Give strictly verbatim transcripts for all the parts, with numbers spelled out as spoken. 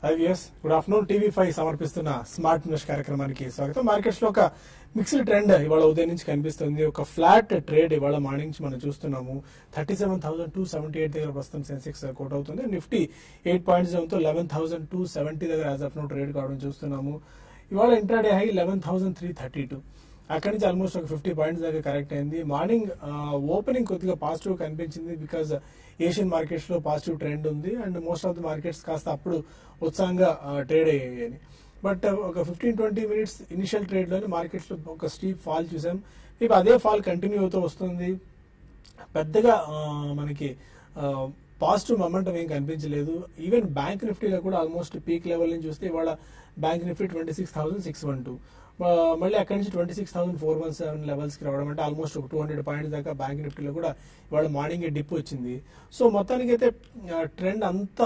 IVS good afternoon TV five సమర్పిస్తున్న smart invest కార్యక్రమానికి స్వాగతం. మార్కెట్స్ లో ఒక మిక్స్డ్ ట్రెండ్ ఇవాళ ఉదయం నుంచి కనిపిస్తుంది. ఒక ఫ్లాట్ ట్రేడ్ ఇవాళ మార్నింగ్ నుంచి మనం చూస్తున్నాము. Thirty seven thousand two seventy ఎయిట్ దగ్గర ప్రస్తుతం సెన్సెక్స్ కోట్ అవుతుంది. నిఫ్టీ ఎయిట్ పాయింట్స్ తో లెవెన్ థౌసండ్ టూ సెవెంటీ దగ్గర యాజ్ ఆఫ్ నో ట్రేడ్ కావడం చూస్తున్నాము. ఇవాళ intraday high eleven thousand three thirty two, అక్కడి నుంచి ఆల్మోస్ట్ ఒక ఫిఫ్టీ పాయింట్స్ దాకా కరెక్ట్ అయింది. మార్నింగ్ ఓపెనింగ్ కొద్దిగా పాజిటివ్ కనిపించింది బికాజ్ ఏషియన్ మార్కెట్స్ లో పాజిటివ్ ట్రెండ్ ఉంది and most of the markets కాస్త అప్పుడు ఉత్సాహంగా ట్రేడ్ అయ్యాయి. బట్ ఒక fifteen twenty minutes initial trade లోనే మార్కెట్స్ లో ఒక స్టీప్ ఫాల్ చూసాం. ఇప్పుడు అదే ఫాల్ కంటిన్యూ అవుతూ వస్తుంది. పెద్దగా మనకి పాజిటివ్ మొమెంటం ఏం కనిపించలేదు. ఈవెన్ బ్యాంక్ నిఫ్టీలో కూడా ఆల్మోస్ట్ పీక్ లెవెల్ నుంచి చూస్తే ఇవాళ bank Nifty twenty six thousand six one two మళ్ళీ అక్కడి నుంచి twenty six thousand four one seven levels కి రావడం అంటే ఆల్మోస్ట్ ఒక టూ హండ్రెడ్ పాయింట్స్ దాకా బ్యాంక్ నిఫ్టీలో కూడా ఇవాళ మార్నింగ్ డిప్ వచ్చింది. సో మొత్తానికి అయితే ట్రెండ్ అంత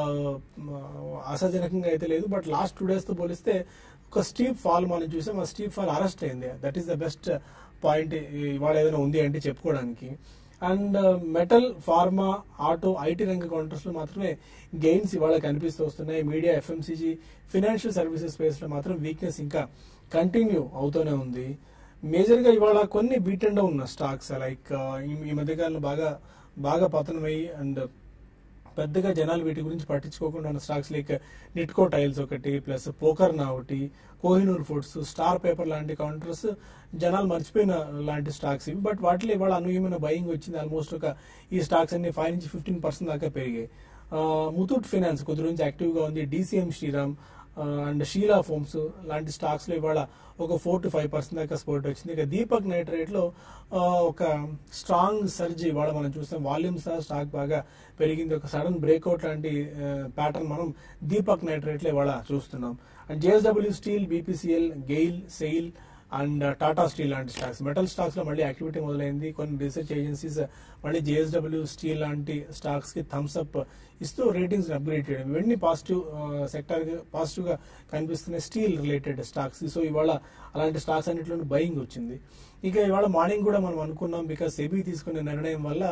ఆశాజనకంగా అయితే లేదు. బట్ లాస్ట్ టూ డేస్ తో పోలిస్తే ఒక స్టీప్ ఫాల్ మనం చూసాం. ఆ స్టీప్ ఫాల్ అరెస్ట్ అయింది. That is the best point ఇవాళ ఏదైనా ఉంది అంటే చెప్పుకోవడానికి. And metal, pharma, auto, IT రంగ కౌంటర్స్ లో మాత్రమే గెయిన్స్ ఇవాళ కనిపిస్తూ వస్తున్నాయి. Media, FMCG, financial services space లో మాత్రం వీక్నెస్ ఇంకా కంటిన్యూ అవుతూనే ఉంది. మేజర్ గా ఇవాళ కొన్ని beat and down stocks like ఈ మధ్యకాలంలో బాగా బాగా పతనమయ్యి అండ్ పెద్దగా జనాలు వీటి గురించి పట్టించుకోకుండా ఉన్న స్టాక్స్ లైక్ నిట్కో టైల్స్ ఒకటి, ప్లస్ పోకర్నా ఒకటి, కోహినూర్ ఫుడ్స్, స్టార్ పేపర్ లాంటి కౌంటర్స్ జనాలు మర్చిపోయిన లాంటి స్టాక్స్ ఇవి. బట్ వాటిలో ఇవాళ అనూహ్యమైన బయింగ్ వచ్చింది. ఆల్మోస్ట్ ఒక ఈ స్టాక్స్ అన్ని ఫైవ్ నుంచి ఫిఫ్టీన్ పర్సెంట్ దాకా పెరిగాయి. ముతూట్ ఫైనాన్స్ కొద్ది నుంచి యాక్టివ్ గా ఉంది. DCM Shriram and Sheela foams లాంటి స్టాక్స్ లో ఇవాళ ఒక ఫోర్ టు ఫైవ్ పర్సెంట్ దాకా సపోర్ట్ వచ్చింది. ఇక దీపక్ నైట్రేట్ లో ఒక స్ట్రాంగ్ సర్జ్ ఇవాళ మనం చూస్తాం. వాల్యూమ్స్ స్టాక్ బాగా పెరిగింది. ఒక సడన్ బ్రేక్అవుట్ లాంటి ప్యాటర్న్ మనం దీపక్ నైట్రేట్ లో ఇవాళ చూస్తున్నాం. And JSW steel, BPCL, GAIL, SAIL and Tata steel లాంటి స్టాక్స్, మెటల్ స్టాక్స్ లో మళ్ళీ యాక్టివిటీ మొదలైంది. కొన్ని రీసెర్చ్ ఏజెన్సీస్ మళ్ళీ జేఎస్డబ్ల్యూ స్టీల్ లాంటి స్టాక్స్ కి థమ్స్ అప్ ఇస్తూ రేటింగ్స్ అప్గ్రేడ్ చేయడం, ఇవన్నీ పాజిటివ్ సెక్టర్ పాజిటివ్ గా కనిపిస్తున్నాయి స్టీల్ రిలేటెడ్ స్టాక్స్. సో ఇవాళ అలాంటి స్టాక్స్ అన్నింటిలోనూ బయింగ్ వచ్చింది. ఇక ఇవాళ మార్నింగ్ కూడా మనం అనుకున్నాం బికాస్ సెబీ తీసుకునే నిర్ణయం వల్ల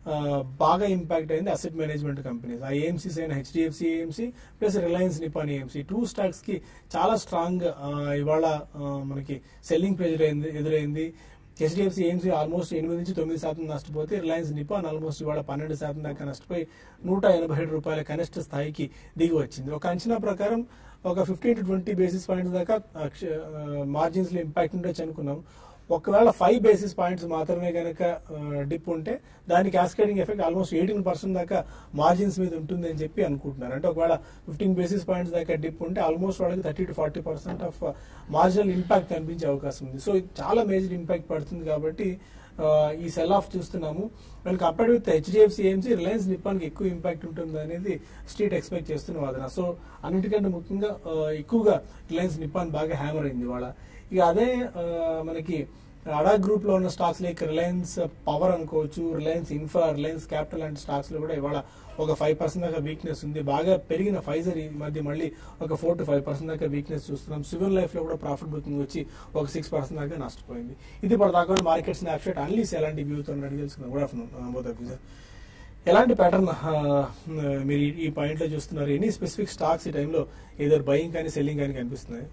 బాగా ఇంపాక్ట్ అయింది అసెట్ మేనేజ్మెంట్ కంపెనీస్. ఆ ఏఎంసీస్ అయిన HDFC AMC plus Reliance Nippon AMC two stocks కి చాలా స్ట్రాంగ్ ఇవాళ మనకి సెల్లింగ్ ప్రెజర్ ఎదురైంది. హెచ్డిఎఫ్సి ఏఎంసీ ఆల్మోస్ట్ ఎనిమిది నుంచి తొమ్మిది శాతం నష్టపోతే రిలయన్స్ నిపాన్ ఆల్మోస్ట్ ఇవాళ పన్నెండు శాతం దాకా నష్టపోయి నూట ఎనభై ఏడు రూపాయల కనిష్ట స్థాయికి దిగి వచ్చింది. ఒక అంచనా ప్రకారం ఒక fifteen to twenty basis points దాకా మార్జిన్స్ లో ఇంపాక్ట్ ఉండొచ్చు అనుకున్నాం. ఒకవేళ ఫైవ్ బేసిస్ పాయింట్స్ మాత్రమే కనుక డిప్ ఉంటే దాని cascading effect almost eighteen percent దాకా మార్జిన్స్ మీద ఉంటుంది అని చెప్పి అనుకుంటున్నారు. అంటే ఒకవేళ ఫిఫ్టీన్ బేసిస్ పాయింట్స్ దాకా డిప్ ఉంటే ఆల్మోస్ట్ వాళ్ళకి thirty to forty percent of marginal impact కనిపించే అవకాశం ఉంది. సో ఇది చాలా మేజర్ ఇంపాక్ట్ పడుతుంది కాబట్టి ఈ సెల్ ఆఫ్ చూస్తున్నాము. వీళ్ళకి compared with HDFC AMC, Reliance Nippon కి ఎక్కువ ఇంపాక్ట్ ఉంటుంది అనేది స్ట్రీట్ ఎక్స్పెక్ట్ చేస్తున్న వాదన. సో అన్నిటికంటే ముఖ్యంగా ఎక్కువగా రిలయన్స్ నిపాన్ బాగా హ్యామర్ అయింది వాళ్ళ. ఇక అదే మనకి అడా గ్రూప్ లో ఉన్న స్టాక్స్ లైక్ రిలయన్స్ పవర్ అనుకోవచ్చు, రిలయన్స్ ఇన్ఫ్రా, రిలయన్స్ క్యాపిటల్ లాంటి స్టాక్స్ లో కూడా ఇవాళ ఒక ఫైవ్ పర్సెంట్ దాకా వీక్నెస్ ఉంది. బాగా పెరిగిన ఫైజర్ ఈ మధ్య మళ్ళీ ఒక ఫోర్ టు ఫైవ్ పర్సెంట్ దాకా వీక్నెస్ చూస్తున్నాం. సివిల్ లైఫ్ లో కూడా ప్రాఫిట్ బుకింగ్ వచ్చి ఒక సిక్స్ పర్సెంట్ దాకా నష్టపోయింది. ఇది ఇప్పుడు దాకా మార్కెట్ స్నాప్షాట్ అన్లీస్ ఎలాంటి వ్యూతో అడిగి తెలుసుకున్నాం. Good afternoon both of you sir. ఎలాంటి ప్యాటర్న్ మీరు ఈ పాయింట్ లో చూస్తున్నారు? ఎనీ స్పెసిఫిక్ స్టాక్స్ ఈ టైంలో ఏదో బయింగ్ కానీ సెల్లింగ్ కానీ కనిపిస్తున్నాయి?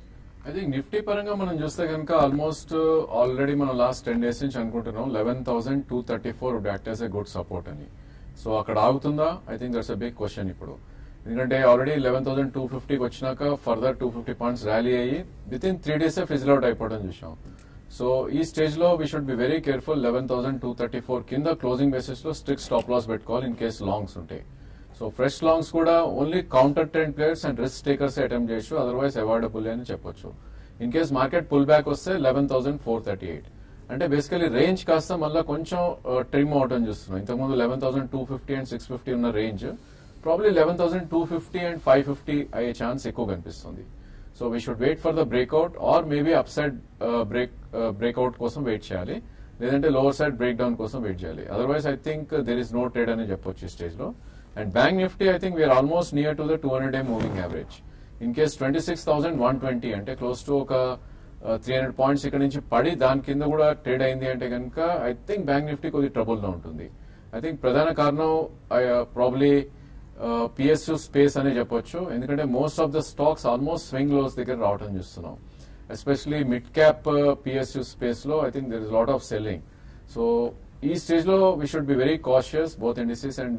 ఐ థింక్ నిఫ్టీ పరంగా మనం చూస్తే కనుక ఆల్మోస్ట్ ఆల్రెడీ మనం లాస్ట్ టెన్ డేస్ నుంచి అనుకుంటున్నాం eleven thousand two thirty four would act as a good support అని. సో అక్కడ ఆగుతుందా? I think that's a big question ఇప్పుడు. ఎందుకంటే ఆల్రెడీ లెవెన్ థౌసండ్ టూ ఫిఫ్టీకి వచ్చినాక further two fifty points rally అయ్యి within three days fizzle out అయిపోవడం చూసాం. సో ఈ స్టేజ్ లో we should be very careful. Eleven thousand two thirty four కింద క్లోజింగ్ బేసిస్ లో స్ట్రిక్ట్ స్టాప్ లాస్ పెట్టుకోవాలి ఇన్ కేస్ లాంగ్స్ ఉంటాయి. So fresh longs కూడా only counter trend players and risk takers attempt చేయొచ్చు, otherwise avoidable అని చెప్పొచ్చు. In case market pull back వస్తే eleven thousand four thirty eight అంటే basically range కాస్త మళ్ళీ కొంచెం ట్రిమ్ అవటం చూస్తున్నాం. ఇంతకుముందు eleven thousand two fifty and six fifty ఉన్న range probably eleven thousand two fifty and five fifty అయ్యే ఛాన్స్ ఎక్కువ కనిపిస్తుంది. So we should wait for the breakout or maybe upside break breakout కోసం wait చేయాలి, లేదంటే lower side breakdown కోసం wait చేయాలి. Otherwise I think there is no trade అని చెప్పొచ్చు ఈ స్టేజ్ లో. And bank Nifty I think we are almost near to the two hundred day moving average. In case twenty six thousand one twenty అంటే close to ఒక three hundred points ఇక్కడ నుంచి పడి దాని కింద కూడా ట్రేడ్ అయింది అంటే కనుక ఐ థింక్ బ్యాంక్ నిఫ్టీ కొద్ది ట్రబుల్ లో ఉంటుంది. ఐ థింక్ ప్రధాన కారణం ప్రాబ్లీ పిఎస్యు స్పేస్ అనే చెప్పొచ్చు. ఎందుకంటే most of the stocks almost swing lows దగ్గర రావడం చూస్తున్నాం. Especially mid cap PSU space లో I think there is lot of selling. So ఈ స్టేజ్ లో we should be very cautious both indices and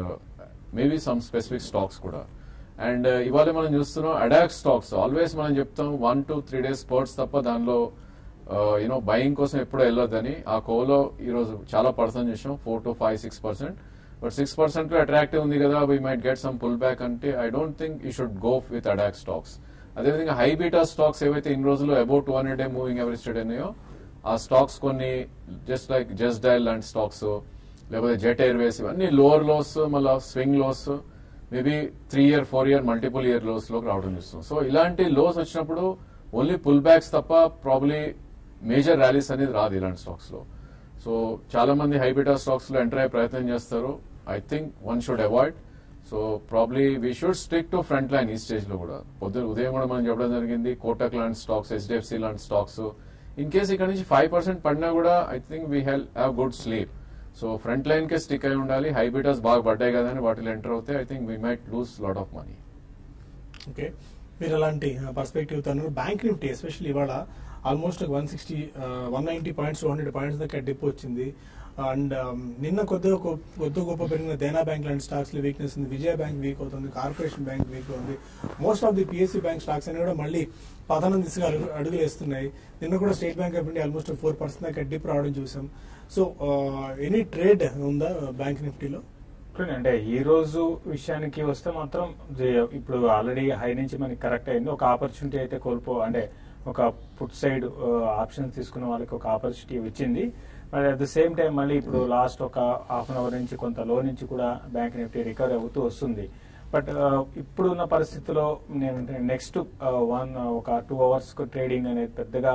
maybe some specific stocks కూడా. And ఇవాళ మనం చూస్తున్నాం అడాక్ స్టాక్స్ ఆల్వేస్ మనం చెప్తాం one to three days spurts తప్ప దానిలో యూనో బయింగ్ కోసం ఎప్పుడు వెళ్ళొద్దని. ఆ కోలో ఈ రోజు చాలా పర్సెంట్ చూసాం, four to five six percent. But six percent లో అట్రాక్టివ్ ఉంది కదా, we might get some pull back అంటే I don't think you should go with ADAG stocks. అదేవిధంగా హై బీటా స్టాక్స్ ఏవైతే ఇన్ని రోజులు about two hundred day moving average trade అయినాయో ఆ స్టాక్స్ కొన్ని జస్ట్ లైక్ జస్ట్ డయల్ లాంటి స్టాక్స్ లేకపోతే జెట్ ఎయిర్వేస్ ఇవన్నీ లోవర్ లోస్ మళ్ళీ swing lows maybe three year four year multiple year lows లోకి రావడం చూస్తాం. సో ఇలాంటి లోస్ వచ్చినప్పుడు ఓన్లీ పుల్ బ్యాక్స్ తప్ప ప్రాబ్లీ మేజర్ ర్యాలీస్ అనేది రాదు ఇలాంటి స్టాక్స్ లో. సో చాలా మంది హై బీటా స్టాక్స్ లో ఎంటర్ అయ్యే ప్రయత్నం చేస్తారు. I think one should avoid. So probably we should stick to front line ఈ స్టేజ్ లో కూడా. పొద్దున ఉదయం కూడా మనం చెప్పడం జరిగింది కోటక్ లాంటి స్టాక్స్, హెచ్డిఎఫ్సి లాంటి స్టాక్స్ ఇన్ కేస్ ఇక్కడ నుంచి ఫైవ్ పర్సెంట్ పడినా కూడా I think we have have good sleep. So front line కే స్టిక్ అయి ఉండాలి. హై బీటాస్ బాగా పడ్డాయి కదా అని వాటిలో ఎంటర్ అవుతే I think we might lose lot of money. Okay, మీరు అలాంటి పర్స్పెక్టివ్ తను బ్యాంక్ నిఫ్టీ ఎస్పెషల్లీ ఇవాళ almost one sixty one ninety points two hundred points దాకా డిప్ వచ్చింది. అండ్ నిన్న కొద్దిగా కొద్ది గొప్ప పెరిగిన దేనా బ్యాంక్ లాంటి స్టాక్స్ లో వీక్నెస్ ఉంది, విజయ బ్యాంక్ వీక్ అవుతుంది, కార్పొరేషన్ బ్యాంక్ వీక్ ఉంది. Most of the PSU bank stocks అన్ని కూడా మళ్ళీ పతనం దిశగా అడుగులు వేస్తున్నాయి. నిన్న కూడా state bank of India almost four percent దాకా డిప్ రావడం చూసాం. సో ఎనీ ట్రేడ్ ఉందా బ్యాంక్ నిఫ్టీలో? అంటే ఈ రోజు విషయానికి వస్తే మాత్రం ఇప్పుడు ఆల్రెడీ హై నుంచి మనకి కరెక్ట్ అయింది. ఒక ఆపర్చునిటీ అయితే కోల్పో అంటే ఒక పుట్ సైడ్ ఆప్షన్స్ తీసుకున్న వాళ్ళకి ఒక ఆపర్చునిటీ వచ్చింది. మరి అట్ ద సేమ్ టైం మళ్ళీ ఇప్పుడు లాస్ట్ ఒక హాఫ్ అన్ అవర్ నుంచి కొంత లో నుంచి కూడా బ్యాంక్ నిఫ్టీ రికవర్ అవుతూ వస్తుంది. బట్ ఇప్పుడున్న పరిస్థితిలో నేను నెక్స్ట్ వన్ ఒక టూ అవర్స్ ట్రేడింగ్ అనేది పెద్దగా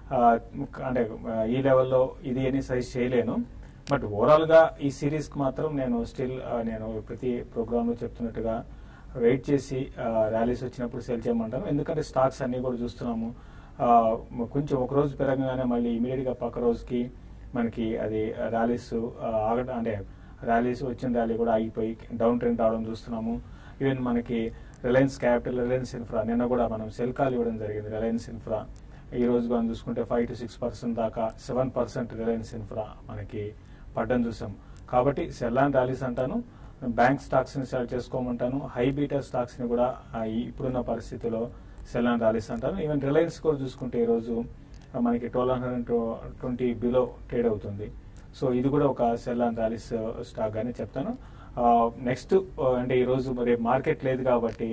అంటే ఈ లెవెల్లో ఇది అని సజెస్ట్ చేయలేను. బట్ ఓవరాల్ గా ఈ సిరీస్ కి మాత్రం నేను స్టిల్ నేను ప్రతి ప్రోగ్రామ్ లో చెప్తున్నట్టుగా వెయిట్ చేసి ర్యాలీస్ వచ్చినప్పుడు సెల్ చేయమంటాను. ఎందుకంటే స్టాక్స్ అన్ని కూడా చూస్తున్నాము కొంచెం ఒక రోజు పెరగగానే మళ్ళీ ఇమీడియట్ గా పక్క రోజుకి మనకి అది ర్యాలీస్ ఆగడం అంటే ర్యాలీస్ వచ్చిన ర్యాలీ కూడా ఆగిపోయి డౌన్ ట్రెండ్ రావడం చూస్తున్నాము. ఈవెన్ మనకి రిలయన్స్ క్యాపిటల్, రిలయన్స్ ఇన్ఫ్రా నిన్న కూడా మనం సెల్ కాల్ ఇవ్వడం జరిగింది. రిలయన్స్ ఇన్ఫ్రా ఈ రోజు మనం చూసుకుంటే ఫైవ్ టు సిక్స్ పర్సెంట్ దాకా సెవెన్ పర్సెంట్ రిలయన్స్ ఇన్ఫ్రా మనకి పడ్డం చూసాం. కాబట్టి సెల్ అండ్ ర్యాలీస్ అంటాను, బ్యాంక్ స్టాక్స్ ని సెల్ చేసుకోమంటాను, హై బీటా స్టాక్స్ ని కూడా ఇప్పుడున్న పరిస్థితిలో సెల్ అండ్ ర్యాలీస్ అంటాను. ఈవెన్ రిలయన్స్ కూడా చూసుకుంటే ఈ రోజు మనకి twelve hundred and twenty below trade అవుతుంది. సో ఇది కూడా ఒక సెల్ అండ్ ర్యాలీస్ స్టాక్ గానే చెప్తాను. నెక్స్ట్ అంటే ఈ రోజు మరి మార్కెట్ లేదు కాబట్టి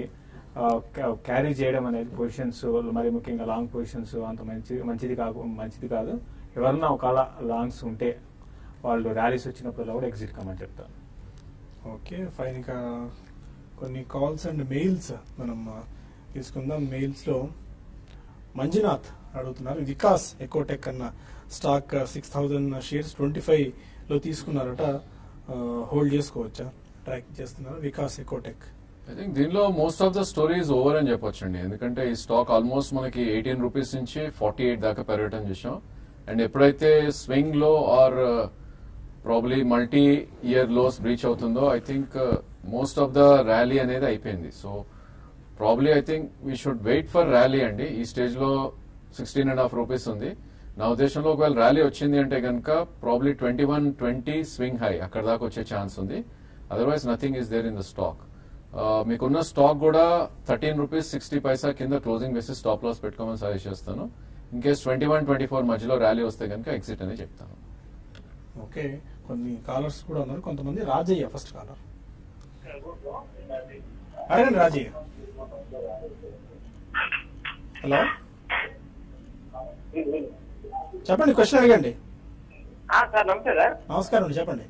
క్యారీ చేయడం అనేది పొజిషన్స్ మరి ముఖ్యంగా లాంగ్ పొజిషన్స్ అంత మంచి మంచిది కాదు మంచిది కాదు ఎవరన్నా ఒకవేళ లాంగ్స్ ఉంటే వాళ్ళు ర్యాలీస్ వచ్చినప్పుడు కూడా ఎగ్జిట్ కమని చెప్తాను. Okay fine. ఇంకా కొన్ని కాల్స్ అండ్ మెయిల్స్ మనం తీసుకుందాం. మెయిల్స్ లో మంజునాథ్ అడుగుతున్నారు, వికాస్ ఎకోటెక్ అన్న stock six thousand shares twenty five లో తీసుకున్నారట, హోల్డ్ చేసుకోవచ్చా? ట్రాక్ చేస్తున్నారు వికాస్ ఎకోటెక్. ఐ థింక్ దీనిలో most of the stories over అని చెప్పొచ్చు అండి. ఎందుకంటే ఈ స్టాక్ ఆల్మోస్ట్ మనకి ఎయిటీన్ రూపీస్ నుంచి ఫార్టీ ఎయిట్ దాకా పెరగటం చూసాం. అండ్ ఎప్పుడైతే స్వింగ్ లో or probably multi year lows breach అవుతుందో I think most of the rally అనేది అయిపోయింది. So probably I think we should wait for rally అండి. ఈ స్టేజ్ లో సిక్స్టీన్ అండ్ హాఫ్ రూపీస్ ఉంది. నా ఉద్దేశంలో ఒకవేళ ర్యాలీ వచ్చింది అంటే కనుక probably twenty one twenty swing high అక్కడ దాకా వచ్చే ఛాన్స్ ఉంది. Otherwise nothing is there in the stock. మీకున్న స్టాక్ కూడా థర్టీన్ రూపీస్ సిక్స్టీ పైసా కింద క్లోజింగ్ బేసిస్ స్టాప్ లాస్ పెట్టుకోమని సజెస్ట్ చేస్తాను. In case twenty one twenty four మధ్యలో ర్యాలీ వస్తే కనుక ఎగ్జిట్ అని చెప్తాను. ఓకే, కొన్ని కాలర్స్ కూడా ఉన్నారు. కొంతమంది రాజయ్య ఫస్ట్ కాలర్ అడగండి. రాజయ్య హలో చెప్పండి, క్వశ్చన్ అడగండి. సార్ నమస్తే సార్. నమస్కారం అండి, చెప్పండి.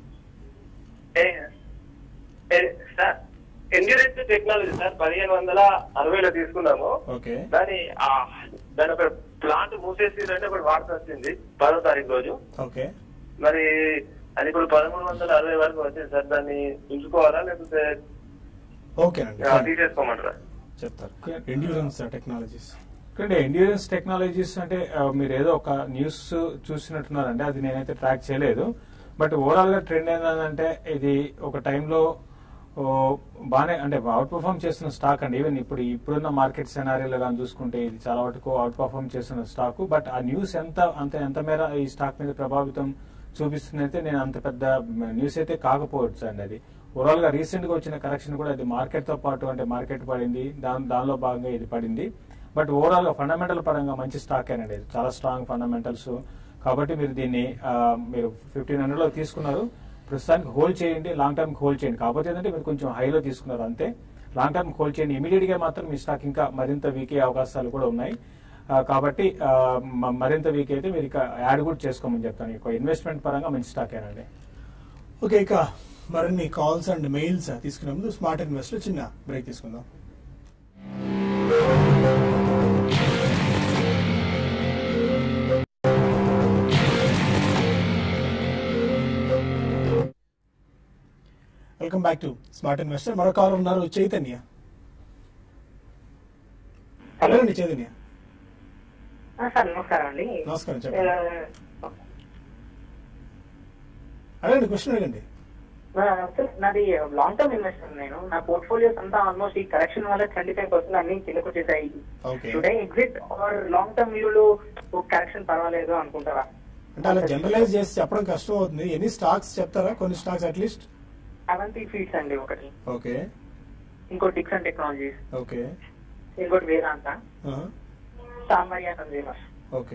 సార్ ఎండ్యూరెన్స్ టెక్నాలజీ సార్ పదిహేను వందల అరవైలో తీసుకున్నాము. ఓకే, దాని దాని ఒక ప్లాంట్ మూసేసి అంటే ఒకటి వార్త వచ్చింది పదో తారీఖు రోజు. ఓకే, మరి అది ఇప్పుడు పదమూడు వందల అరవై వరకు వచ్చింది సార్. దాన్ని ఉంచుకోవాలా లేకపోతే ఓకేనండి తీసేసుకోమంటారా? చెప్తారు. ఎండ్యూరెన్స్ టెక్నాలజీస్ అంటే ఎండ్యూరెన్స్ టెక్నాలజీస్ అంటే మీరు ఏదో ఒక న్యూస్ చూసినట్టున్నారంటే అది నేనైతే ట్రాక్ చేయలేదు. బట్ ఓవరాల్ గా ట్రెండ్ ఏంటంటే ఇది ఒక టైంలో బాగానే అంటే అవుట్ పర్ఫార్మ్ చేస్తున్న స్టాక్ అండి. ఈవెన్ ఇప్పుడు ఇప్పుడున్న మార్కెట్ సెనారీలో కానీ చూసుకుంటే ఇది చాలా వరకు అవుట్ పర్ఫార్మ్ చేస్తున్న స్టాక్. బట్ ఆ న్యూస్ ఎంత అంత ఎంత మేర ఈ స్టాక్ మీద ప్రభావితం చూపిస్తుంది అయితే నేను అంత పెద్ద న్యూస్ అయితే కాకపోవచ్చు అండి. అది ఓవరాల్ గా రీసెంట్ గా వచ్చిన కరెక్షన్ కూడా అది మార్కెట్ తో పాటు అంటే మార్కెట్ పడింది, దాని దానిలో భాగంగా ఇది పడింది. బట్ ఓవరాల్ గా ఫండమెంటల్ పరంగా మంచి స్టాక్ అండి, చాలా స్ట్రాంగ్ ఫండమెంటల్స్. కాబట్టి మీరు దీన్ని మీరు ఫిఫ్టీన్ హండ్రెడ్ లో తీసుకున్నారు, ప్రస్తుతానికి హోల్డ్ చేయండి, లాంగ్ టర్మ్ హోల్డ్ చేయండి. కాకపోతే ఏంటంటే మీరు కొంచెం హైలో తీసుకున్నారు అంతే. లాంగ్ టర్మ్ హోల్డ్ చేయండి. ఇమీడియట్ గా మాత్రం మీ స్టాక్ ఇంకా మరింత వీక్ అయ్యే అవకాశాలు కూడా ఉన్నాయి. కాబట్టి మరింత వీక్ అయితే మీరు ఇక యాడ్ కూడా చేసుకోమని చెప్తాను. ఇక ఇన్వెస్ట్మెంట్ పరంగా మంచి స్టాక్ ఏనండి. ఓకే, ఇక మరిన్ని కాల్స్ అండ్ మెయిల్స్ తీసుకునే ముందు స్మార్ట్ ఇన్వెస్ట్ లో చిన్న బ్రేక్ తీసుకుందాం. Welcome back to smart investor. మరో కాల్ ఉన్నారు, చైతన్య. హలో అండి చైతన్య. సార్ నమస్కారం అండి. నమస్కారం, చెప్పండి. అడగండి, క్వశ్చన్ అడగండి. నాది లాంగ్ టర్మ్ ఇన్వెస్టర్. నేను నా పోర్ట్ఫోలియోస్ అంతా ఆల్మోస్ట్ ఈ కరెక్షన్ వల్ల ట్వంటీ ఫైవ్ పర్సెంట్ అన్ని చిన్నకొచ్చేసాయి. Today exit or long term వ్యూలో కరెక్షన్ పర్వాలేదు అనుకుంటారా? అంటే అలా జనరలైజ్ చేసి చెప్పడం కష్టం అవుతుంది. ఎన్ని స్టాక్స్ చెప్తారా? కొన్ని స్టాక్స్ అట్లీస్ట్. అవంతి ఫీడ్స్ అండి ఒకటి, ఓకే. ఇంకోటి డిక్సన్ టెక్నాలజీస్, ఓకే. ఇంకోటి వేదాంత, సామర్య కన్జ్యూమర్స్. ఓకే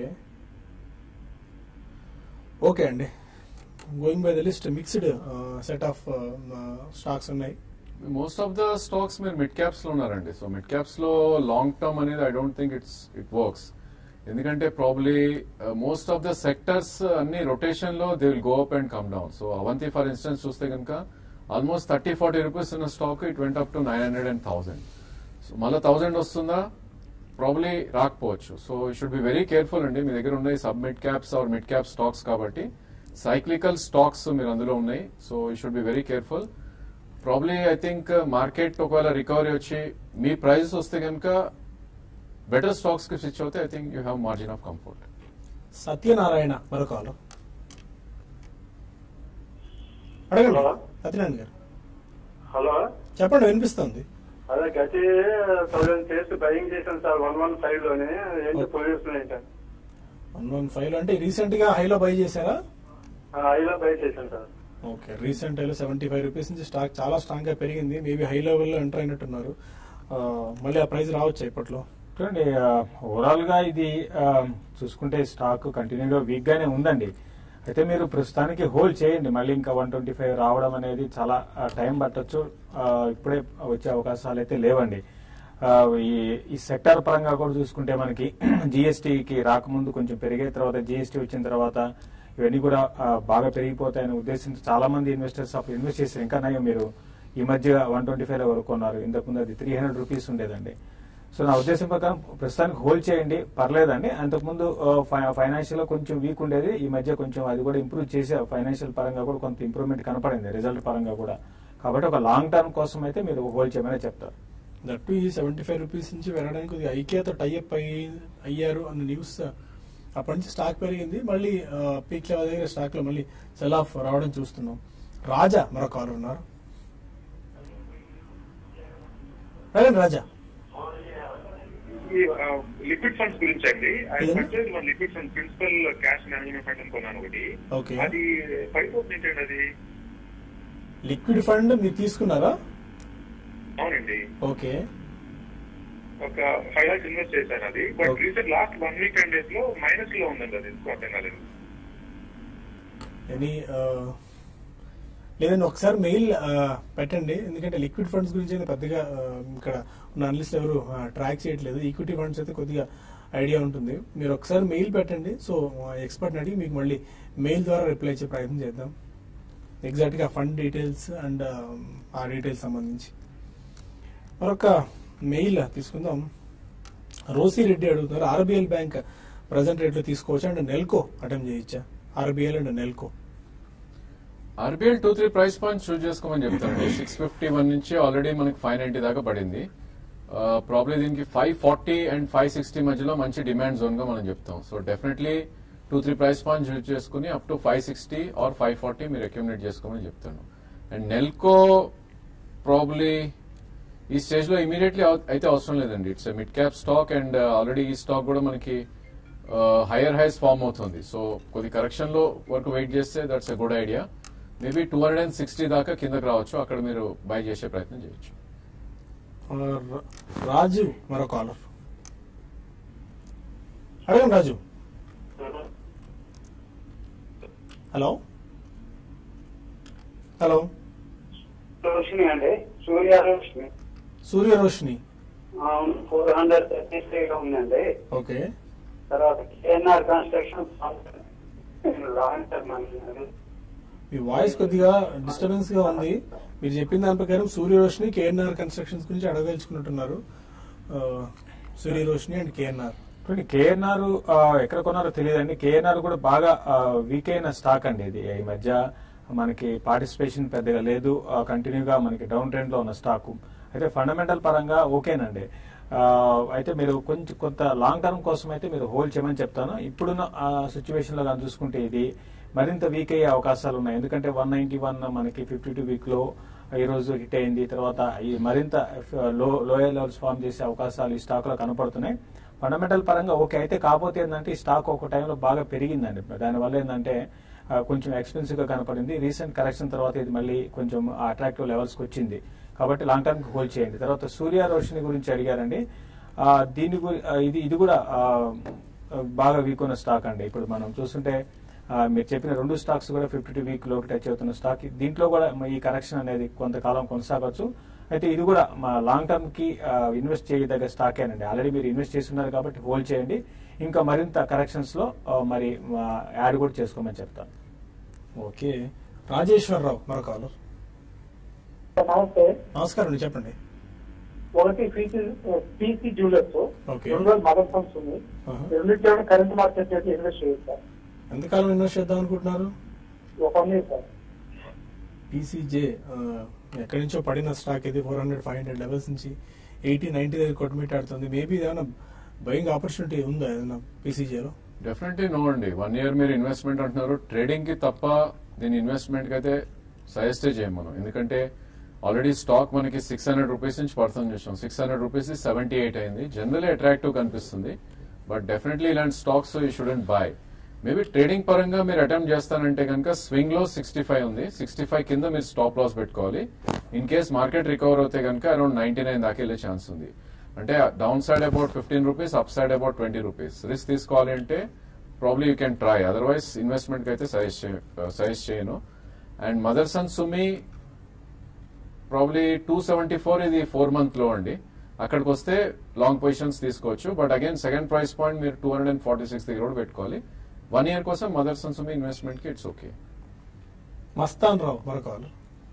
ఓకే అండి. Going by the list mixed set of stocks ఉన్నాయి. మోస్ట్ ఆఫ్ ద స్టాక్స్ మీరు మిడ్ క్యాప్స్ లో ఉన్నారండి. సో మిడ్ క్యాప్స్ లో లాంగ్ టర్మ్ అనేది I don't think it's it works. ఎందుకంటే probably most of the sectors అన్ని rotation లో they will go up and come down. So Avanti for instance చూస్తే కనుక ఆల్మోస్ట్ థర్టీ ఫార్టీ రూపీస్ ఉన్న stock it went up to nine hundred and thousand. So మళ్ళీ thousand వస్తుందా? Probably రాకపోవచ్చు. So you should be very careful అండి. మీ దగ్గర ఉన్నాయి sub mid caps or mid cap stocks కాబట్టి సైక్లికల్ స్టాక్స్ మీరు అందులో ఉన్నాయి. So you should be very careful. Probably I think market ఒకవేళ రికవరీ వచ్చి మీ ప్రైజెస్ వస్తే కనుక బెటర్ స్టాక్స్ కి స్విచ్ అవుతే I think you have margin of comfort. Satyanarayana మరొకలు అడగండి. సత్యనారాయణ గారు హలో, చెప్పండి, వినిపిస్తుంది. అదే గతి థౌసండ్ చేసి బయింగ్ చేశాను సార్ వన్ వన్ ఫైవ్ లోనే. ఏంటి పొజిషన్ ఏంటి? వన్ వన్ ఫైవ్ లో అంటే రీసెంట్ గా హైలో బై చేశారా? హైలో బై చేశాను సార్. ఓకే, రీసెంట్ హైలో సెవెంటీ ఫైవ్ రూపీస్ నుంచి స్టాక్ చాలా స్ట్రాంగ్ గా పెరిగింది. మేబీ హై లెవెల్ లో ఎంటర్ అయినట్టున్నారు. మళ్ళీ ఆ ప్రైస్ రావచ్చు ఇప్పట్లో. చూడండి, ఓవరాల్ గా ఇది చూసుకుంటే స్టాక్ కంటిన్యూగా వీక్ గానే ఉందండి. అయితే మీరు ప్రస్తుతానికి హోల్డ్ చేయండి. మళ్ళీ ఇంకా వన్ ట్వంటీ ఫైవ్ రావడం అనేది చాలా టైం పట్టొచ్చు. ఇప్పుడే వచ్చే అవకాశాలు అయితే లేవండి. ఈ ఈ సెక్టర్ పరంగా కూడా చూసుకుంటే మనకి జిఎస్టీకి రాకముందు కొంచెం పెరిగే, తర్వాత జిఎస్టీ వచ్చిన తర్వాత ఇవన్నీ కూడా బాగా పెరిగిపోతాయనే ఉద్దేశంతో చాలా మంది ఇన్వెస్టర్స్ అప్పుడు ఇన్వెస్ట్ చేశారు. ఇంకా నయం మీరు ఈ మధ్య వన్ ట్వంటీ ఫైవ్ లో వరకు కొన్నారు. ఇంతకుముందు అది త్రీ హండ్రెడ్ రూపీస్ ఉండేదండి. సో నా ఉద్దేశం ప్రకారం ప్రస్తుతానికి హోల్డ్ చేయండి, పర్లేదండి. అంతకుముందు ఫైనాన్షియల్ గా కొంచెం వీక్ ఉండేది, ఈ మధ్య కొంచెం అది కూడా ఇంప్రూవ్ చేసే, ఫైనాన్షియల్ పరంగా కూడా కొంత ఇంప్రూవ్మెంట్ కనపడింది రిజల్ట్ పరంగా కూడా. కాబట్టి ఒక లాంగ్ టర్మ్ కోసం అయితే మీరు హోల్డ్ చేయమని చెప్తారు. దట్టు ఈ సెవెంటీ ఫైవ్ రూపీస్ నుంచి వెళ్ళడానికి కొద్దిగా ఐకేతో టైఅప్ అయ్యారు అన్న న్యూస్. అప్పటి నుంచి స్టాక్ పెరిగింది, మళ్ళీ పీక్ లెవెల్ దగ్గర స్టాక్ లో మళ్ళీ సెల్ ఆఫ్ రావడం చూస్తున్నాం. రాజా మరొక కారు ఉన్నారు. రండి రాజా. లిక్విడ్ ఫండ్స్ గురించి అండి. Liquid fund Principal cash management fund అనుకున్నాను ఒకటి. అది ఫైవ్ పర్సెంట్ అండి. అది లిక్విడ్ ఫండ్ మీరు తీసుకున్నారా? అవునండి. ఓకే, ఒక ఫైవ్ లాక్స్ ఇన్వెస్ట్ చేశాను అది. But recent last one week ten days లో మైనస్ లో ఉందండి. అది అర్థం కాలేదు. ఎనీ లేదండి, ఒకసారి మెయిల్ పెట్టండి. ఎందుకంటే లిక్విడ్ ఫండ్స్ గురించి అయితే పెద్దగా ఇక్కడ ఉన్న అనలిస్ట్ ఎవరు ట్రాక్ చేయట్లేదు. ఈక్విటీ ఫండ్స్ అయితే కొద్దిగా ఐడియా ఉంటుంది. మీరు ఒకసారి మెయిల్ పెట్టండి. సో ఎక్స్పర్ట్ని అడిగి మీకు మళ్ళీ మెయిల్ ద్వారా రిప్లై ఇచ్చే ప్రయత్నం చేద్దాం. ఎగ్జాక్ట్గా ఫండ్ డీటెయిల్స్ అండ్ ఆ డీటెయిల్స్ సంబంధించి మరొక మెయిల్ తీసుకుందాం. రోసి రెడ్డి అడుగుతున్నారు, ఆర్బిఎల్ బ్యాంక్ ప్రజెంట్ రేట్లో తీసుకోవచ్చా అండ్ నెల్కో అటెంప్ట్ చేయొచ్చా? RBL and Nelco. RBL two three price points choose చేసుకోమని చెప్తానండి. సిక్స్ ఫిఫ్టీ వన్ నుంచి ఆల్రెడీ మనకి ఫైవ్ నైన్టీ దాకా పడింది. ప్రాబ్లీ దీనికి five forty and five sixty మధ్యలో మంచి డిమాండ్ జోన్ గా మనం చెప్తాం. So definitely two three price points use చేసుకుని up to five sixty or five forty మీరు అక్యుమిలేట్ చేసుకోమని చెప్తాను. అండ్ నెల్కో ప్రాబ్లీ ఈ స్టేజ్ లో ఇమీడియట్లీ అయితే అవసరం లేదండి. It's mid cap stock and already ఈ స్టాక్ కూడా మనకి హైయర్ హైస్ ఫామ్ అవుతుంది. సో కొద్ది కరెక్షన్ లో వరకు వెయిట్ చేస్తే that's a good idea. Maybe two hundred and sixty దాకా కిందకి రావచ్చు, అక్కడ మీరు బై చేసే ప్రయత్నం చేయొచ్చు. రాజు మరో కాలర్, అడగండి రాజు. హలో హలో రోషిని అండి, Surya Roshni. Surya Roshni four hundred thirty three లో ఉందండి. ఓకే. తర్వాత కేఎన్ఆర్ కన్స్ట్రక్షన్ లాంగ్ టర్మ్ అండి. మీ వాయిస్ కొద్దిగా డిస్టర్బెన్స్ గా ఉంది. మీరు చెప్పిన దాని ప్రకారం సూర్య రోషిని కేఎన్ఆర్ కన్స్ట్రక్షన్స్ గురించి అడగదలుచుకున్నట్టున్నారు. Surya Roshni and KNR. KNR ఎక్కడ కొన్నారో తెలియదండి. కేఎన్ఆర్ కూడా బాగా వీక్ అయిన స్టాక్ అండి. ఇది ఈ మధ్య మనకి పార్టిసిపేషన్ పెద్దగా లేదు, కంటిన్యూగా మనకి డౌన్ ట్రెండ్ లో ఉన్న స్టాక్. అయితే ఫండమెంటల్ పరంగా ఓకేనండి. అయితే మీరు కొంచెం కొంత లాంగ్ టర్మ్ కోసం అయితే మీరు హోల్డ్ చేయమని చెప్తాను. ఇప్పుడున్న సిచ్యువేషన్ లో కానీ చూసుకుంటే ఇది మరింత వీక్ అయ్యే అవకాశాలు ఉన్నాయి. ఎందుకంటే వన్ నైన్టీ వన్ మనకి ఫిఫ్టీ టూ వీక్ లో ఈ రోజు హిట్ అయింది. తర్వాత ఈ మరింత లో లోయర్ లెవెల్స్ ఫామ్ చేసే అవకాశాలు ఈ స్టాక్ లో కనపడుతున్నాయి. ఫండమెంటల్ పరంగా ఓకే. అయితే కాకపోతే ఏంటంటే ఈ స్టాక్ ఒక టైంలో బాగా పెరిగిందండి. దానివల్ల ఏంటంటే కొంచెం ఎక్స్పెన్సివ్ గా కనపడింది. రీసెంట్ కరెక్షన్ తర్వాత ఇది మళ్ళీ కొంచెం అట్రాక్టివ్ లెవెల్స్ కి వచ్చింది. కాబట్టి లాంగ్ టర్మ్ కి హోల్డ్ చేయండి. తర్వాత సూర్య రోషిని గురించి అడిగారండి. దీని ఇది ఇది కూడా బాగా వీక్ ఉన్న స్టాక్ అండి. ఇప్పుడు మనం చూస్తుంటే మీరు చెప్పిన రెండు స్టాక్స్ కూడా ఫిఫ్టీ టూ వీక్ లోకి టచ్ అవుతున్న స్టాక్. దీంట్లో కూడా ఈ కరెక్షన్ అనేది కొంతకాలం కొనసాగవచ్చు. అయితే ఇది కూడా మా లాంగ్ టర్మ్ కి ఇన్వెస్ట్ చేయదగ్గ స్టాకేనండి. ఆల్రెడీ మీరు ఇన్వెస్ట్ చేస్తున్నారు కాబట్టి హోల్డ్ చేయండి. ఇంకా మరింత కరెక్షన్స్ లో మరి యాడ్ కూడా చేసుకోమని చెప్తాను. ఓకే. రాజేశ్వరరావు మరో కాలర్. నమస్తే. నమస్కారం, చెప్పండి. ఒకటి పీసీ జ్యువెలర్స్, ఓకే. రెండు రోజులు మదర్ ఫండ్స్ ఉంది. రెండింటిలో కరెంట్ మార్కెట్ చేసి ఇన్వెస్ట్ చేయొచ్చు సార్. ఎంతకాలం ఇన్వెస్ట్ చేద్దాం అనుకుంటున్నారు? ఒక వన్ ఇయర్ సార్. పీసీజే ఎక్కడి నుంచో పడిన స్టాక్ ఇది. Four hundred five hundred levels నుంచి ఎయిటీ నైన్టీ దగ్గర కొట్టుమిట్టాడుతుంది. మేబీ ఏమైనా బయింగ్ ఆపర్చునిటీ ఉందా ఏదైనా పీసీజేలో? డెఫినెట్లీ నో అండి. వన్ ఇయర్ మీరు ఇన్వెస్ట్మెంట్ అంటున్నారు. ట్రేడింగ్ కి తప్ప దీని ఇన్వెస్ట్మెంట్ కి అయితే సజెస్టే చేయం మనం. ఎందుకంటే ఆల్రెడీ స్టాక్ మనకి సిక్స్ హండ్రెడ్ రూపీస్ నుంచి పడుతుంది చూసాం. Six hundred rupees seventy eight అయింది. జనరల్లీ అట్రాక్టివ్ కనిపిస్తుంది. బట్ డెఫినెట్లీ ఇలాంటి stocks you shouldn't buy. Maybe trading పరంగా మీరు అటెంప్ట్ చేస్తానంటే కనుక స్వింగ్ లో సిక్స్టీ ఫైవ్ ఉంది. సిక్స్టీ ఫైవ్ కింద మీరు స్టాప్ లాస్ పెట్టుకోవాలి. ఇన్ కేస్ మార్కెట్ రికవర్ అవుతే కనుక అరౌండ్ నైన్టీ నైన్ దాకా వెళ్ళే ఛాన్స్ ఉంది. అంటే down side about fifteen rupees, up side about twenty rupees risk తీసుకోవాలి అంటే probably you can try. Otherwise investment కి అయితే సజెస్ట్ సజెస్ట్ చేయను. And Motherson Sumi probably two seventy four ఇది ఫోర్ మంత్ లో అండి. అక్కడికి వస్తే లాంగ్ పొజిషన్స్ తీసుకోవచ్చు. But again second price point మీరు two hundred and forty six దగ్గర కూడా పెట్టుకోవాలి. వన్ ఇయర్ కోసం మదర్సన్ సుమి ఇన్వెస్ట్మెంట్ కి ఇట్స్ ఓకే. మస్తాన్ రావు మరో కాలర్.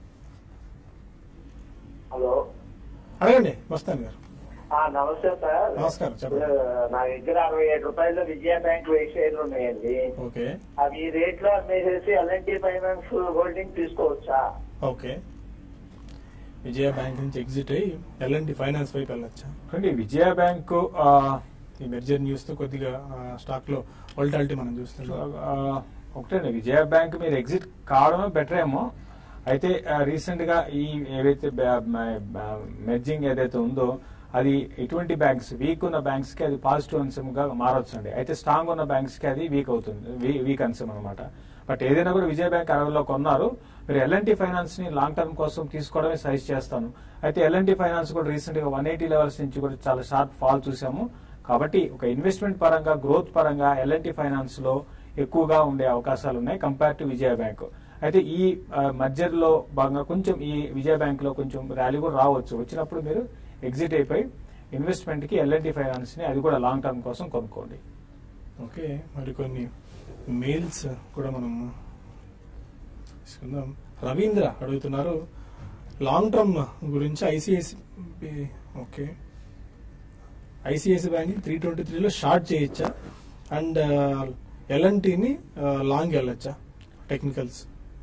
హలో, అడగండి మస్తాన్ గారు. నమస్తే సార్. నమస్కారం, చెప్పండి. నా దగ్గర అరవై ఏడు రూపాయలు విజయ బ్యాంక్ వెయ్యి షేర్లు ఉన్నాయండి. ఓకే. అవి ఈ రేట్ లో అమ్మేసేసి ఎల్ఎన్టీ ఫైనాన్స్ హోల్డింగ్ తీసుకోవచ్చా? ఓకే. విజయ బ్యాంక్ నుంచి ఎగ్జిట్ అయ్యి ఎల్ఎన్టీ ఫైనాన్స్ వైపు వెళ్ళొచ్చా? అంటే విజయ బ్యాంక్ ఈ మెర్జర్ న్యూస్ తో కొద్దిగా స్టాక్ లో వోల్టాలిటీ మనం చూస్తున్నాం. ఒకటే విజయ బ్యాంక్ మీరు ఎగ్జిట్ కావడమే బెటర్ ఏమో. అయితే రీసెంట్ గా ఈ ఏవైతే మెర్జింగ్ ఏదైతే ఉందో అది ఎటువంటి బ్యాంక్స్ వీక్ ఉన్న బ్యాంక్స్ కి అది పాజిటివ్ అంశం గా మారొచ్చు అండి. అయితే స్ట్రాంగ్ ఉన్న బ్యాంక్స్ కి అది వీక్ అవుతుంది, వీక్ అంశం అనమాట. బట్ ఏదైనా కూడా విజయ బ్యాంక్ అరవైలో కొన్నారు. మీరు ఎల్ఎన్టీ ఫైనాన్స్ ని లాంగ్ టర్మ్ కోసం తీసుకోవడమే సజెస్ట్ చేస్తాను. అయితే ఎల్ఎన్టీ ఫైనాన్స్ కూడా రీసెంట్ గా వన్ ఎయిటీ లెవెల్స్ నుంచి కూడా చాలా షార్ప్ ఫాల్ చూసాము. కాబట్టి ఒక ఇన్వెస్ట్మెంట్ పరంగా గ్రోత్ పరంగా ఎల్ఎన్టీ ఫైనాన్స్ లో ఎక్కువగా ఉండే అవకాశాలు ఉన్నాయి కంపేర్ టు విజయ బ్యాంక్. అయితే ఈ మర్జర్ లో భాగంగా కొంచెం ఈ విజయ బ్యాంక్ లో కొంచెం ర్యాలీ కూడా రావచ్చు. వచ్చినప్పుడు మీరు ఎగ్జిట్ అయిపోయి ఇన్వెస్ట్మెంట్ కి ఎల్ఎన్టీ ఫైనాన్స్ ని అది కూడా లాంగ్ టర్మ్ కోసం కొనుక్కోండి. ఓకే. మరి కొన్ని మెయిల్స్ కూడా మనం తీసుకుందాం. రవీంద్ర అడుగుతున్నారు లాంగ్ టర్మ్ గురించి. ICICI okay ICICI bank three twenty త్రీలో షార్ట్ చేయొచ్చా అండ్ ఎల్ఎన్టీని లాంగ్ వెళ్ళొచ్చా? Technicals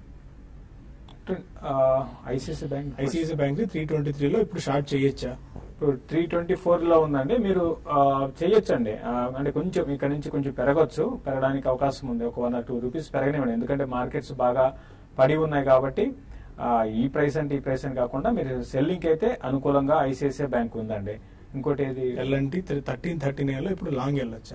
ICICI bank ICICI bank three twenty త్రీలో ఇప్పుడు షార్ట్ చేయొచ్చా? ఇప్పుడు త్రీ ట్వంటీ ఫోర్ లో ఉందండి. మీరు చేయొచ్చండి. అంటే కొంచెం ఇక్కడ నుంచి కొంచెం పెరగచ్చు, పెరగడానికి అవకాశం ఉంది. ఒక వన్ ఆర్ టూ రూపీస్ పెరగనివ్వండి. ఎందుకంటే మార్కెట్స్ బాగా పడి ఉన్నాయి కాబట్టి ఈ ప్రైస్ అంటే ఈ ప్రైస్ అని కాకుండా మీరు సెల్లింగ్ అయితే అనుకూలంగా ఐసిఐసిఐ బ్యాంక్ ఉందండి. ఇంకోటి ఏది ఎల్ఎన్టీ థర్టీన్ థర్టీ నైన్ లో ఇప్పుడు లాంగ్ వెళ్ళొచ్చా?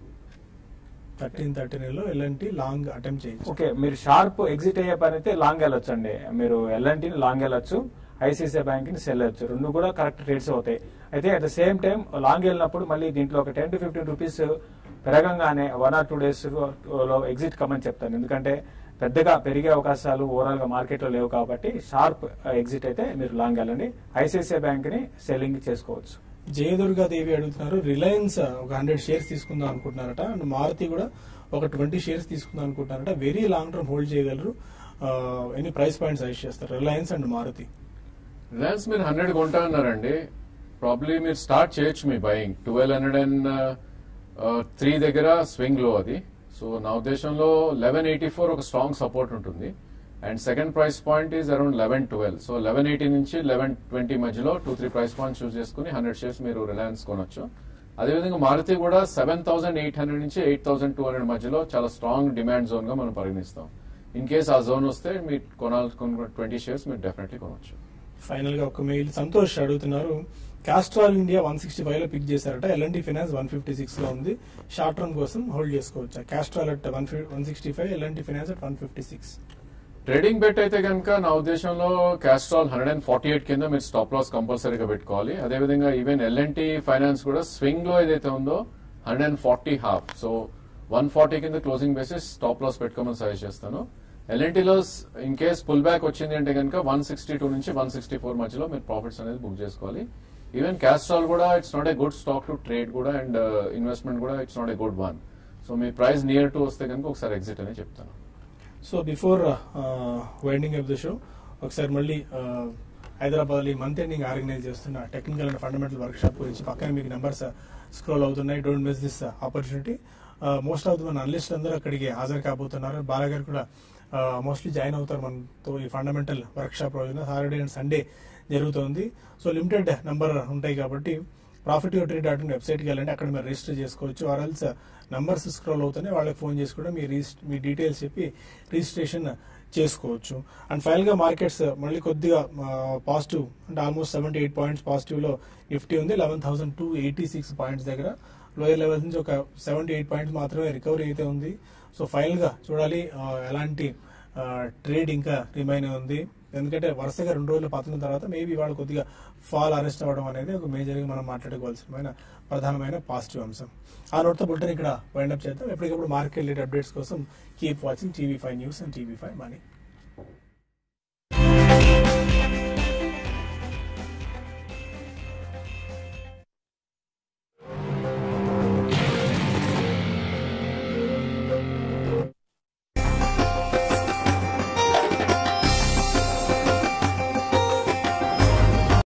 థర్టీన్ థర్టీ నైన్ లో ఎల్ఎన్టీ లాంగ్ అటెంప్ట్ చేయొచ్చు. ఓకే, మీరు షార్ప్ ఎగ్జిట్ అయ్యే పని అయితే లాంగ్ వెళ్ళొచ్చు అండి. మీరు ఎల్ఎన్టీని లాంగ్ వెళ్ళొచ్చు, ఐసిఐసిఐ బ్యాంక్ ని సెల్ అయ్యొచ్చు. రెండు కూడా కరెక్ట్ రేట్స్ అవుతాయి. అయితే at the same time long వెళ్ళినప్పుడు మళ్ళీ దీంట్లో ఒక టెన్ టు ఫిఫ్టీన్ రూపీస్ పెరగంగానే వన్ ఆర్ టూ డేస్ లో ఎగ్జిట్ కమని చెప్తాను. ఎందుకంటే పెద్దగా పెరిగే అవకాశాలు ఓవరాల్ గా మార్కెట్ లో లేవు కాబట్టి షార్ప్ ఎగ్జిట్ అయితే మీరు లాంగ్ వెళ్ళండి. ఐసిఐసిఐ బ్యాంక్ ని సెల్లింగ్ చేసుకోవచ్చు. జయదుర్గాదేవి అడుగుతున్నారు, రిలయన్స్ ఒక హండ్రెడ్ షేర్స్ తీసుకుందాం అనుకుంటున్నారట, అండ్ మారుతి కూడా ఒక ట్వంటీ షేర్స్ తీసుకుందాం అనుకుంటున్నారట. వెరీ లాంగ్ టర్మ్ హోల్డ్ చేయగలరు, ఎన్ని ప్రైస్ పాయింట్స్ సజెస్ట్ చేస్తారు రిలయన్స్ అండ్ మారుతి? రిలయన్స్ మీరు హండ్రెడ్ కొంటా అన్నారండి, ప్రాబ్లీ మీరు స్టార్ట్ చేయొచ్చు మీ buying. Twelve hundred and three దగ్గర స్వింగ్ లో అది. సో నా ఉద్దేశంలో లెవెన్ ఎయిటీ ఫోర్ ఒక స్ట్రాంగ్ సపోర్ట్ ఉంటుంది. And second price point is around eleven twelve. So eleven eighty నుంచి లెవెన్ ట్వంటీ మధ్యలో two three price points choose చేసుకుని హండ్రెడ్ షేర్స్ మీరు రిలయన్స్ కొనొచ్చు. అదేవిధంగా మారుతి కూడా సెవెన్ థౌసండ్ ఎయిట్ హండ్రెడ్ నుంచి ఎయిట్ థౌసండ్ టూ హండ్రెడ్ మధ్యలో చాలా స్ట్రాంగ్ డిమాండ్ జోన్ గా మనం పరిగణిస్తాం. ఇన్ కేస్ ఆ జోన్ వస్తే మీరు కొనాలనుకున్న ట్వంటీ షేర్స్ మీరు డెఫినెట్లీ కొనొచ్చు. ఫైనల్ గా ఒక మెయిల్ సంతోష్ అడుగుతున్నారు, Castrol India one sixty five లో పిక్ చేశారట, L and T finance one fifty six లో ఉంది, షార్ట్ రన్ కోసం హోల్డ్ చేసుకోవచ్చా? Castrol at one one sixty five, L and T finance at one fifty six. Trading bet అయితే కనుక నా ఉద్దేశంలో Castrol hundred and forty eight కింద మీరు స్టాప్ లాస్ కంపల్సరీగా పెట్టుకోవాలి. అదేవిధంగా ఈవెన్ ఎల్ఎన్టీ ఫైనాన్స్ కూడా స్వింగ్ లో ఏదైతే ఉందో hundred and forty half, so one forty కింద క్లోజింగ్ బేసిస్ స్టాప్ లాస్ పెట్టుకోమని సజెస్ట్ చేస్తాను. ఎల్ఎన్టీలో ఇన్ కేస్ పుల్ బ్యాక్ వచ్చింది అంటే కనుక వన్ సిక్స్టీ టూ నుంచి వన్ సిక్స్టీ ఫోర్ మధ్యలో మీరు ప్రాఫిట్స్ అనేది బుక్ చేసుకోవాలి. ఈవెన్ కాస్ట్రాల్ కూడా it's not a good stock to trade కూడా, అండ్ ఇన్వెస్ట్మెంట్ కూడా it's not a good one. So మీ ప్రైస్ నియర్ టు వస్తే కనుక ఒకసారి ఎగ్జిట్ అని చెప్తాను. So before winding up the show ఒకసారి మళ్ళీ హైదరాబాద్ లో మంత్ ఎండింగ్ ఆర్గనైజ్ చేస్తున్న technical and fundamental workshop గురించి పక్కన మీకు నెంబర్స్ స్క్రోల్ అవుతున్నాయి. Don't miss this opportunity. Most of the మన అనలిస్ట్ అందరూ అక్కడికి హాజరు కాబోతున్నారు. బాలాగారు కూడా మోస్ట్లీ జాయిన్ అవుతారు మనతో ఈ ఫండమెంటల్ వర్క్ షాప్ రోజున. సాటర్డే అండ్ సండే జరుగుతుంది. సో లిమిటెడ్ నెంబర్ ఉంటాయి కాబట్టి profit your trade dot in వెబ్సైట్కి వెళ్ళండి, అక్కడ మీరు రిజిస్టర్ చేసుకోవచ్చు. ఆర్ఎల్స్ నంబర్స్ స్క్రోల్ అవుతాయి, వాళ్ళకి ఫోన్ చేసి కూడా మీ మీ డీటెయిల్స్ చెప్పి రిజిస్ట్రేషన్ చేసుకోవచ్చు. అండ్ ఫైనల్ గా మార్కెట్స్ మళ్ళీ కొద్దిగా పాజిటివ్ అంటే almost seventy eight points positive లో నిఫ్టీ ఉంది, eleven thousand two eighty six points దగ్గర. లోయర్ లెవెల్స్ నుంచి ఒక సెవెంటీ ఎయిట్ పాయింట్స్ మాత్రమే రికవరీ అయితే ఉంది. సో ఫైనల్ గా చూడాలి ఎలాంటి ట్రేడ్ ఇంకా రిమైన్ ఉంది, ఎందుకంటే వరుసగా రెండు రోజులు పతనం తర్వాత మేబీ వాళ్ళు కొద్దిగా ఫాల్ అరెస్ట్ అవ్వడం అనేది ఒక మేజర్ గా మనం మాట్లాడుకోవాల్సిన ప్రధానమైన పాజిటివ్ అంశం. ఆ నోట్తో బులెటిన్ ఇక్కడ వైండప్ చేద్దాం. ఎప్పటికప్పుడు మార్కెట్ రిలేటెడ్ అప్డేట్స్ కోసం keep watching TV five news and TV five money.